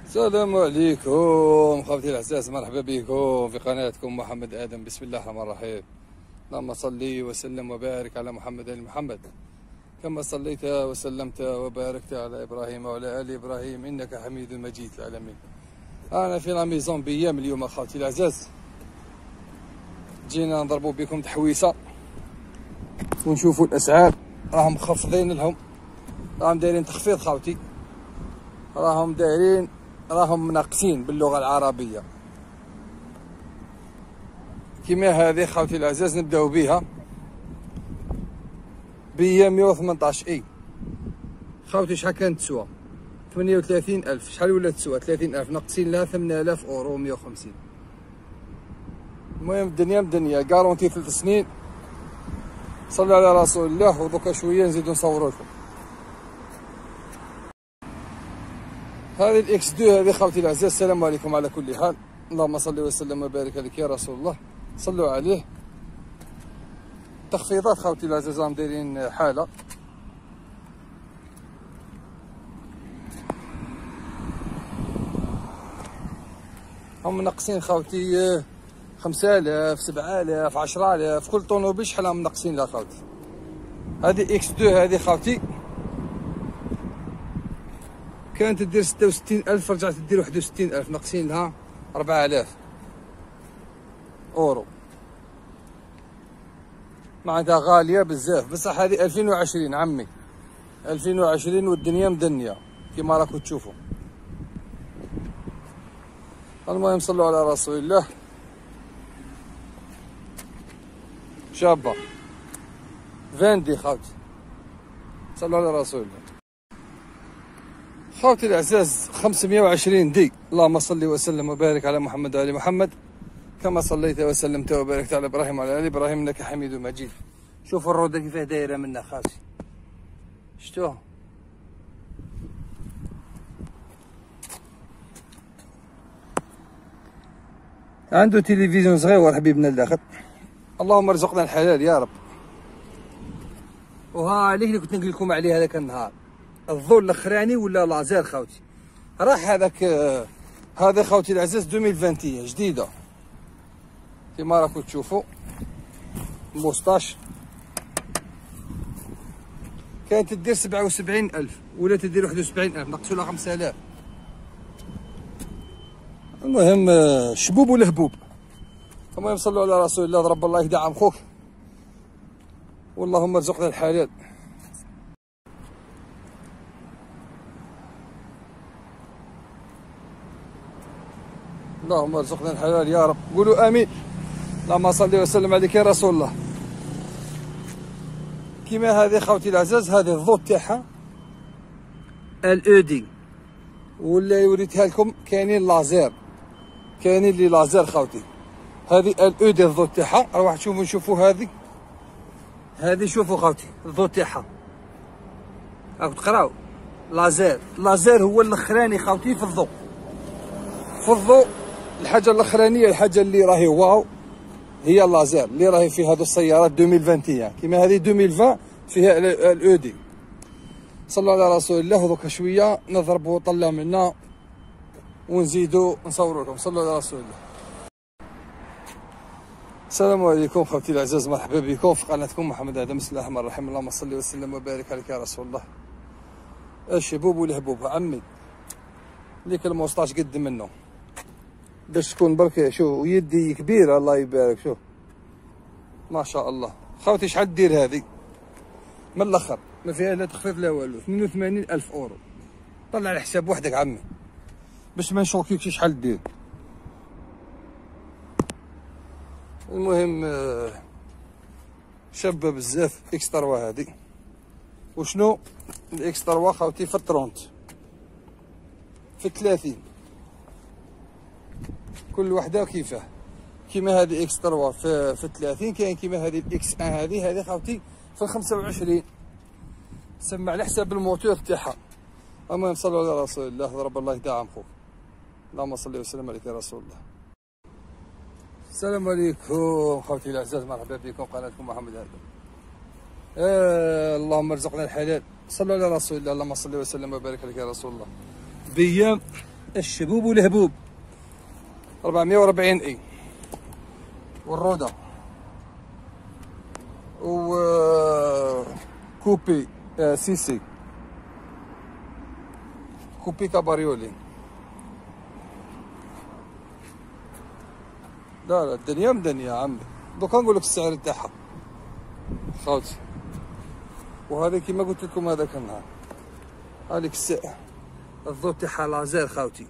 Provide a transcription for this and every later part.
السلام عليكم خوتي العزاز، مرحبا بكم في قناتكم محمد آدم. بسم الله الرحمن الرحيم. اللهم صل وسلم وبارك على محمد آل محمد كما صليت وسلمت وباركت على إبراهيم وعلى آل إبراهيم إنك حميد مجيد العالمين. أنا في لا ميزون بيام اليوم خوتي العزاز، جينا نضربوا بكم تحويسة ونشوفوا الأسعار. راهم مخفضين لهم، راهم دايرين تخفيض خوتي، راهم مناقصين باللغة العربية. كيما هذه خوتي العزاز نبداو بها ب 118 اي خوتي. شحال كانت تسوى؟ 38,000. شحال ولات تسوى؟ 30,000 ناقصين لها 8,000 اورو 150. المهم الدنيا مدنيا، كارونتي 3 سنين. صلوا على رسول الله. ودوكا شويه نزيدو نصورو لكم هذه الاكس 2 هذه خوتي العزاز. السلام عليكم على كل حال. اللهم صل وسلم وبارك عليك يا رسول الله، صلوا عليه. تخفيضات خوتي العزاز، راهم دايرين حاله. هم ناقصين خوتي 5,000 7,000 10,000 كل طونوبيل. شحال راهم ناقصين لها خوتي. هذه اكس 2 هذه خوتي كانت تدير 66,000، رجعت تدير 61,000، ناقصين لها 4,000 اورو. معناتها غاليه بزاف. بصح هذه 2020 عمي، 2020 والدنيا مدنيه كيما راكم تشوفوا. المهم صلوا على رسول الله. شابه فاندي خوتي، صلوا على رسول الله. خوتي الأعزاز 520 دي. اللهم صل وسلم وبارك على محمد وآل محمد كما صليت وسلمت وباركت على إبراهيم وعلى آل إبراهيم إنك حميد مجيد. شوفوا الرودة كيفاه دايرة منا خالتي، شفتوها؟ عنده تلفزيون صغير حبيبنا الداخل. اللهم ارزقنا الحلال يا رب. وها عليه اللي كنت نقول لكم عليه هذاك النهار، الضوء الاخراني ولا لازير خوتي. راح هذاك هذا خوتي العزاز 2021 جديده كيما راكم تشوفوا. موسطاش كانت تدير 77,000 ولا تدير 71,000، نقصوا لها 5,000. المهم شبوب ولا هبوب. المهم صلوا على رسول الله. ضرب الله يدعم خوك، واللهم ارزقنا الحلال. اللهم ارزقنا الحلال يا رب، قولوا امين. اللهم صل وسلم عليك يا رسول الله. كيما هذه خوتي العزاز، هذه الضوء تاعها LED، ولا وريتها لكم كاينين لازير، كاينين لي لازير خوتي. هذه LED الضوء تاعها. روح شوفوا هذه شوفوا خوتي الضوء تاعها، راكم تقراو لازير هو الاخراني خوتي في الضوء. الحاجه الاخرانيه، الحاجه اللي راهي واو هي اللازير اللي راهي في هذو السيارات 2021. كيما هذه 2020 فيها LED. صلوا على رسول الله. دوكا شويه نضربوا طله منا ونزيدوا نصوروا لكم. صلوا على رسول الله. السلام عليكم خوتي العزاز، مرحبا بكم في قناتكم محمد آدم. بسم الله الرحمن الرحيم. اللهم صل وسلم وبارك عليك يا رسول الله. الشبوب والهبوب عمي، ليك الموسطاش قد منه باش تكون برك. شو يدي كبيره الله يبارك، شوف ما شاء الله خوتي. شحال دير هذه من الاخر؟ ما فيها لا تخفيض لا والو. 82,000 اورو. طلع على حساب وحدك عمي باش ما نشوكيكش شحال دير. المهم شابه بزاف اكس 3 هذه. وشنو الاكس 3 خوتي؟ في 30 في 30 كل وحده كيفاه. كيما هذه اكس 3 في 30 كاين كيما هذه الاكس 1 هذه خوتي في 25. سمع على حساب الموتور تاعها. المهم صلوا على رسول الله. ضرب الله يدعم خوك. اللهم صل وسلم عليك يا رسول الله. السلام عليكم خوتي الاعزاء، مرحبا بكم قناتكم محمد آدم. اللهم ارزقنا الحلال. صلوا على رسول الله. اللهم صل وسلم وبارك عليك يا رسول الله. بيام الشبوب والهبوب 440 اي، والرودا و كوبي سي كوبي كاباريولي. لا الدنيا مدنيا يا عمي، دوكا نقول لك السعر تاعها خاوتي. وهذا كيما قلت لكم هذاك النهار، هذيك السعر الضوء تاعها لازير خاوتي،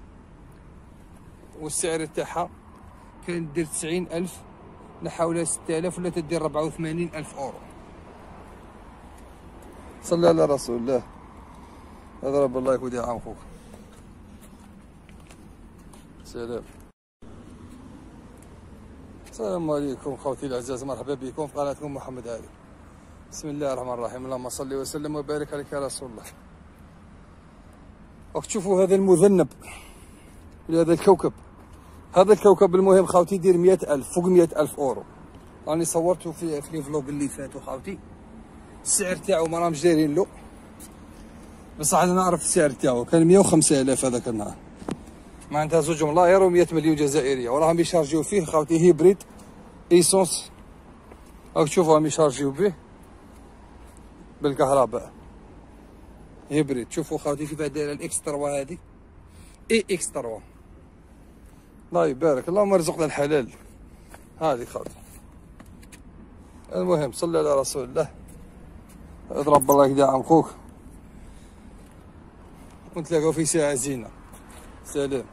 والسعر تاعها كاين دير 90,000 نحاولها 6000 ولا تدير 84,000 اورو. صلي على رسول الله. اضرب الله يكون عام خوك. سلام. السلام عليكم خوتي الاعزاء، مرحبا بكم في قناتكم محمد علي. بسم الله الرحمن الرحيم، اللهم صل وسلم وبارك عليك يا رسول الله. راك تشوفوا هذا المذنب لهذا الكوكب، هذا الكوكب المهم خاوتي يدير 100,000 فوق 100,000 اورو. راني صورته في الفلوق اللي فاتوا خاوتي. السعر تاعو ما راهمش دايرين له، بصح انا نعرف السعر تاعو كان 105,000 هذاك النهار، معناتها 2 ملاير و100 مليون جزائريه. وراهم يشارجيو فيه خاوتي هيبريد ايسونس، راك تشوفوا راهم يشارجيو به بالكهرباء هيبريد. شوفوا خاوتي كيف دايره الاكس 3 هذه اي اكس 3. الله يبارك، اللهم ارزقنا الحلال. هذه خاوتي. المهم صلي على رسول الله. اضرب الله يهدي عم خوك، ونتلاقاو في ساعة زينة. سلام.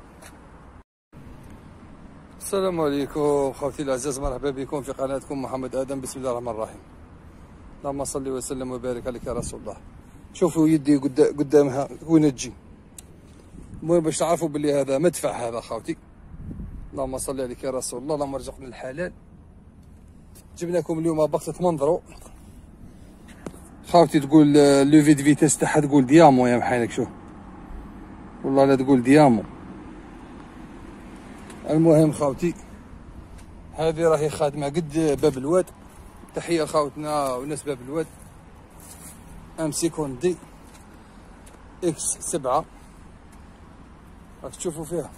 السلام عليكم خوتي الاعزاء، مرحبا بكم في قناتكم محمد ادم. بسم الله الرحمن الرحيم، اللهم صل وسلم وبارك عليك يا رسول الله. شوفوا يدي قدامها وين تجي. المهم باش تعرفوا بلي هذا مدفع هذا خاوتي. اللهم صل عليك يا رسول الله، اللهم ارزقنا الحلال. جبناكم اليوم بقطة منظرو خاوتي، تقول لو فيتيس تاعها تقول ديامو يا محايلك. شوف والله لا تقول ديامو. المهم خاوتي هذه راهي خادمه قد باب الواد. تحيه لخاوتنا وناس باب الواد. ام سيكوندي اكس 7 راك تشوفوا فيها.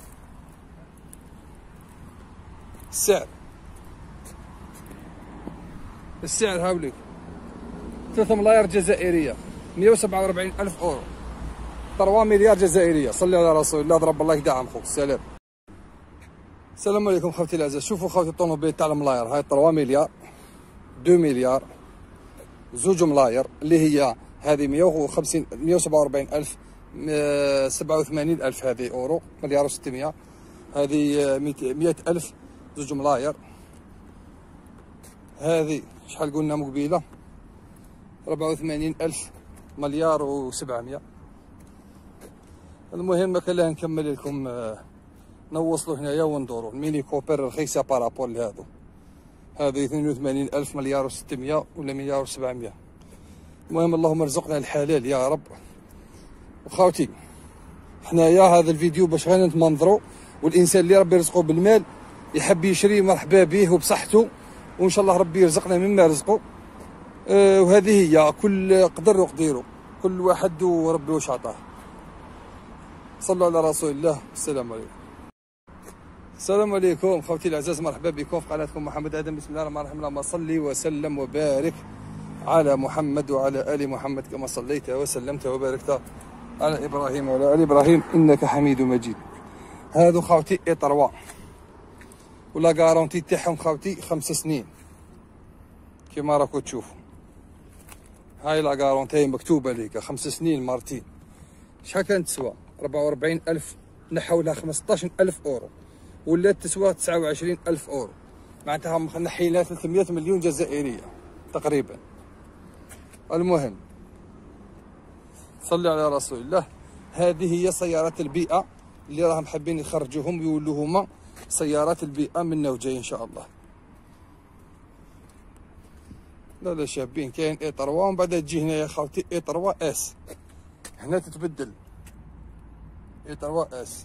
السعر هاوليك 3 ملاير جزائريه، 147,000 اورو، 3 مليار جزائريه. صلي على رسول الله، ضرب الله يدعم خوك. السلام. السلام عليكم خوتي الاعزاء. شوفوا خوتي الطوموبيل تاع الملاير، هاي 3 مليار 2 مليار 2 ملاير اللي هي هذه 147,000 87,000 هذه اورو، مليار و600. هذه 100,000 2 ملاير. هذه شحال قلنا مقبيله 84,000 مليار و700. المهم كلاه نكمل لكم، نوصلوا هنايا وندوروا. الميني كوبر رخيصه بارابور لهذو. هذه 82,000 مليار و600 ولا مليار و700. المهم اللهم ارزقنا الحلال يا رب. وخاوتي حنايا هذا الفيديو باش غير نتمنظروا، والانسان اللي ربي يرزقه بالمال يحب يشري مرحبا به وبصحته، وان شاء الله ربي يرزقنا مما رزقه. وهذه هي، كل قدر وقديره، كل واحد وربي واش عطاه. صلوا على رسول الله. السلام عليكم. السلام عليكم خوتي الاعزاء، مرحبا بكم في قناتكم محمد ادم. بسم الله الرحمن الرحيم، اللهم صل وسلم وبارك على محمد وعلى ال محمد كما صليت وسلمت وباركت على ابراهيم وعلى ال ابراهيم انك حميد مجيد. هادو خوتي اي 3 ولا كارونتي تاعهم خوتي 5 سنين كيما راكو تشوفوا. هاي لا كارونتي مكتوبه ليك 5 سنين مرتين. شحال كانت تسوى؟ 44,000 نحولها 15,000 اورو، ولات تسوى 29,000 اورو، معناتها نحينا 300 مليون جزائريه تقريبا. المهم صلي على رسول الله. هذه هي سيارات البيئه اللي راهم حابين يخرجوهم يولوا هما سيارات البيئه منا وجاي ان شاء الله. لا شابين. كاين اي 3 ومن بعد تجي هنا يا خوتي اي 3 اس، هنا تتبدل اي 3 اس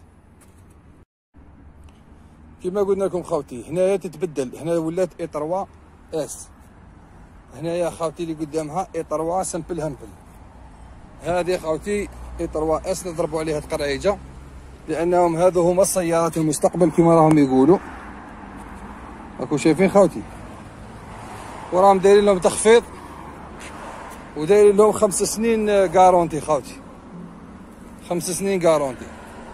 كما قلنا لكم خوتي. هنايا تتبدل، هنا ولات اي 3 اس. هنايا خوتي اللي قدامها اي 3 سامبل همبل. هذه خوتي اي 3 اس نضربوا عليها تقرعيجه لانهم هذو هما السيارات المستقبل كما راهم يقولوا. راكم شايفين خوتي، وراهم دايرين لهم تخفيض ودايرين لهم 5 سنين غارونتي خوتي، 5 سنين غارونتي.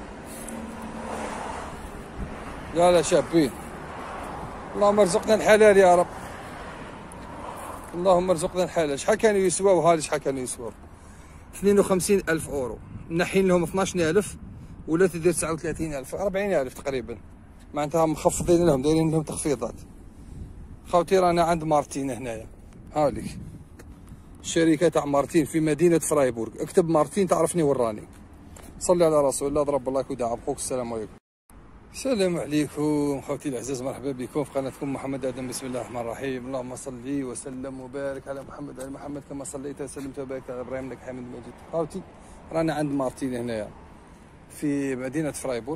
لا شابين. اللهم ارزقنا الحلال يا رب، اللهم ارزقنا الحلال. شحال كانوا يسواو؟ هادي شحال كانوا يسواو؟ 52,000 اورو، نحين لهم 12,000 ولا تدير 39,000 40,000 تقريبا، معناتها مخفضين لهم، دايرين لهم تخفيضات. خوتي رانا عند مارتين هنايا، هاوليك الشركة تاع مارتين في مدينة فرايبورغ، اكتب مارتين تعرفني وراني. صلي على رسول الله، ضرب الله وداع بخوك. السلام عليكم. السلام عليكم خوتي العزاز، مرحبا بكم في قناتكم محمد آدم. بسم الله الرحمن الرحيم. اللهم صل وسلم وبارك على محمد وعلى محمد كما صليت وسلمت وباركت على ابراهيم انك حميد مجيد. خوتي رانا عند مارتين هنايا في مدينة فرايبورغ،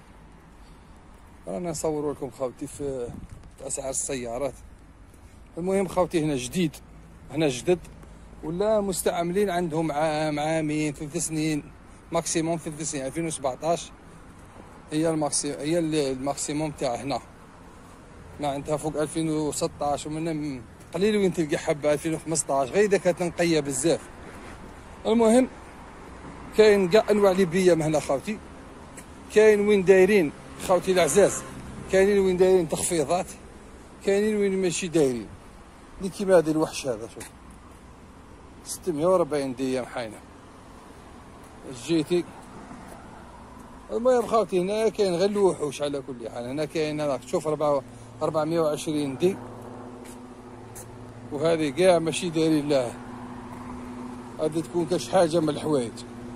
رانا نصوروا لكم خوتي في اسعار السيارات. المهم خوتي هنا جديد، هنا جدد ولا مستعملين عندهم عام عامين 3 سنين ماكسيموم. 3 سنين 2017 هي الماكسيموم تاع هنا، معناتها فوق 2016 ومن قليل وين تلقى حبه 2015 غير اذا كانت نقيه بزاف. المهم كاين كاع انواع لي بيام هنا خوتي، كاين وين دايرين خوتي العزاز، كاينين وين دايرين تخفيضات، كاينين وين ماشي دايرين. اللي كيما هذا الوحش هذا شوف 640 ديام حاينه الجيتي. المهم خوتي هنا كاين غير الوحوش على كل حال. هنا كاين هذاك تشوف 420 دي، وهذه كاع ماشي دايرين لها، هذه تكون كاش حاجه من الحوايج.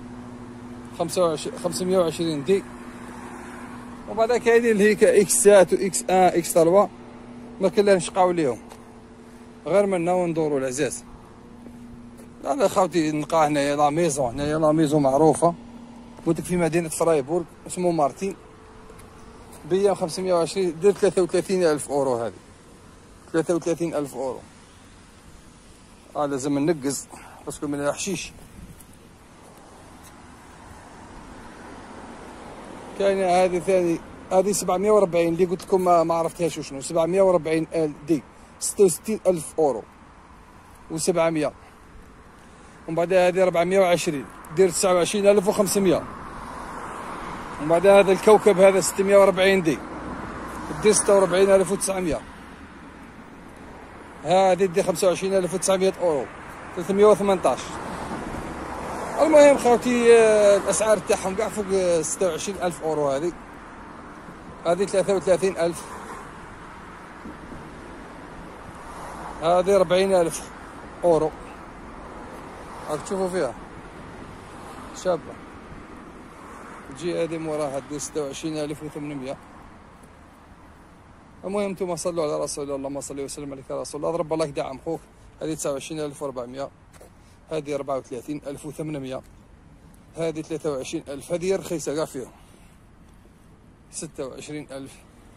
520 دي. وبعد كاينين اللي هيك اكسات واكس 1 اكس 3 ما كنا نشقاو ليهم غير منا وندوروا العزاز. انا خوتي نلقى هنايا لا ميزون، هنايا لا ميزون معروفه قلت لك في مدينه فرايبورغ اسمه مارتين، بيا 520 دير 33,000 اورو. هذه 33,000 اورو. لازم ننقز باسكو من الحشيش. كاينه هذه ثاني، هذه 740 اللي قلت لكم ما عرفتهاش وشنو. 740 دي 66,000 اورو و700. ومن بعد هذه 420 دير 29,500. ومن بعد هذا الكوكب هذا 640 دي دير 46,900. هذه دير 25,900 اورو 318. المهم خوتي الاسعار تاعهم كاع فوق 26,000 اورو. هذه 33,000. هذه 40,000 اورو. راك تشوفوا فيها شابه. تجي هذه موراها دير 26,800. المهم نتوما صلوا على رسول الله، اللهم صل وسلم عليك يا رسول الله، ضرب الله يدعم خوك. هذه 29,400. هذه 34,800. هذه 23,000. هذه رخيصه كاع فيهم 26,000.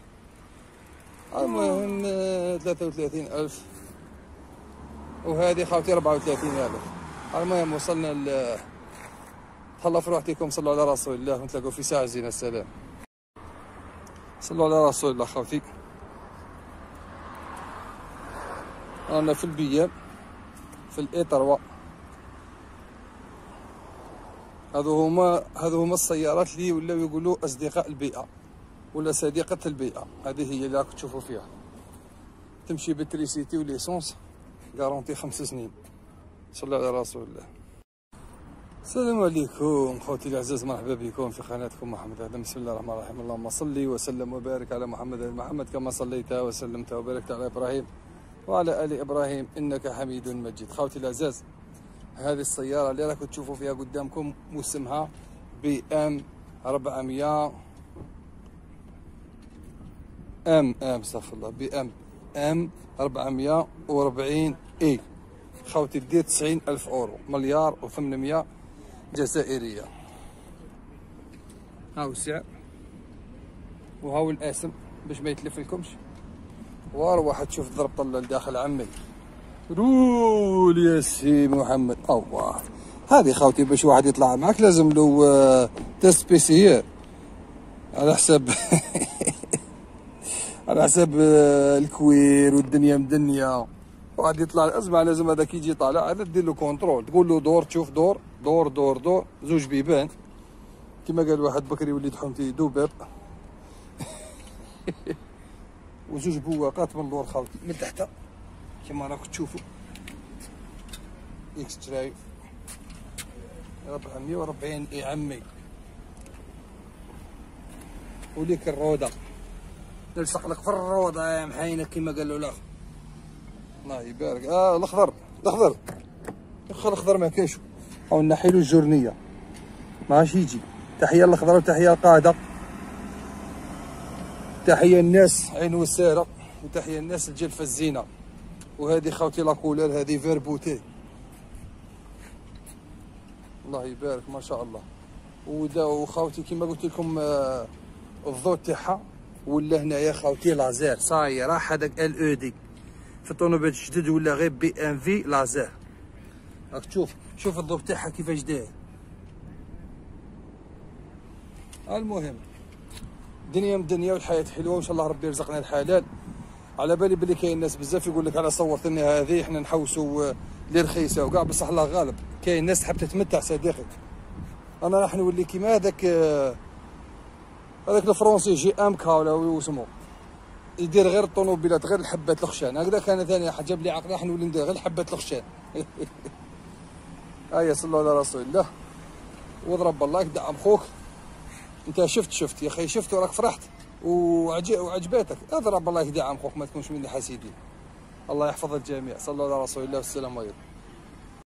المهم 33,000. وهذه خاوتي 34,000. المهم وصلنا تهلاو في روحتكم. صلوا على رسول الله ونتلاقوا في ساعة زينة. السلام. صلوا على رسول الله خوتي. رانا في البيام في الإطروا. هذو هما السيارات اللي ولاو يقولوا أصدقاء البيئة ولا صديقة البيئة. هذه هي اللي راكم تشوفوا فيها، تمشي بالتريسيتي وليسونس غارونتي 5 سنين. صلوا على رسول الله. السلام عليكم خوتي العزاز، مرحبا بكم في قناتكم محمد آدم. بسم الله الرحمن الرحيم. اللهم صل وسلم وبارك على محمد كما صليت وسلمت وباركت على ابراهيم وعلى ال ابراهيم انك حميد مجيد. خوتي العزاز هذه السياره اللي راكم تشوفوا فيها قدامكم واسمها بي ام 400 استغفر الله، بي ام 440 اي. خوتي تدير 90,000 اورو، 1,800,000 جزائريه. هاو السعر وهاو الاسم باش ما يتلف لكمش. واروح تشوف ضرب طلة لداخل عمي. رول يا سي محمد. الله هذه خوتي باش واحد يطلع معك لازم له تيست بيسيير. على حساب على حساب الكوير والدنيا مدنيه، وغادي يطلع الازمه. لازم هذاك يجي طالع عاد دير له كونترول، تقول له دور تشوف دور دور دور دور، زوج بيبان كما قال واحد بكري وليد حومتي دوباب وزوج بواقات من اللور خاوتي من تحت كما راكم تشوفوا. اكس تراي 440 يا عمي، وليك الروضه نلصق لك في الروضه يا محاينه كما قال له الاخ. الله يبارك. الاخضر الاخضر اخر الاخضر ما كاينش، او نحيلو الجرنيه ماهاش يجي. تحيه الاخضر وتحيه القاده، تحيه الناس عين وساره، وتحيه الناس الجلفه الزينه. وهذه خاوتي لاكولار، هذه فيربوتي الله يبارك ما شاء الله. وخاوتي كما قلت لكم الضوء تاعها ولا هنايا خاوتي لازير صاي راح هذاك ال او دي في الطونوبيل الجدد ولا غير بي ام في لازير. راك تشوف شوف الضوء تاعها كيفاش داير. المهم دنيا مدنيه والحياه حلوه وان شاء الله ربي يرزقنا الحلال. على بالي بلي كاين ناس بزاف يقول لك انا صورت لنا هذه احنا نحوسوا لي رخيصه وكاع، بصح الله غالب كاين ناس تحب تتمتع صديقي. انا راح نولي كيما هذاك الفرونسي جي ام كا ولا واسمو يدير غير الطوموبيلات غير الحبات الخشان هكذاك. انا ثاني جاب لي عقل راح نولي ندير غير الحبات الخشان ايا صلوا على رسول الله واضرب الله يدعم خوك. انت شفت يا اخي، شفت وراك فرحت وعجباتك، اضرب الله يدعم خوك ما تكونش من الحاسدين. الله يحفظ الجميع. صلوا على رسول الله والسلام عليكم.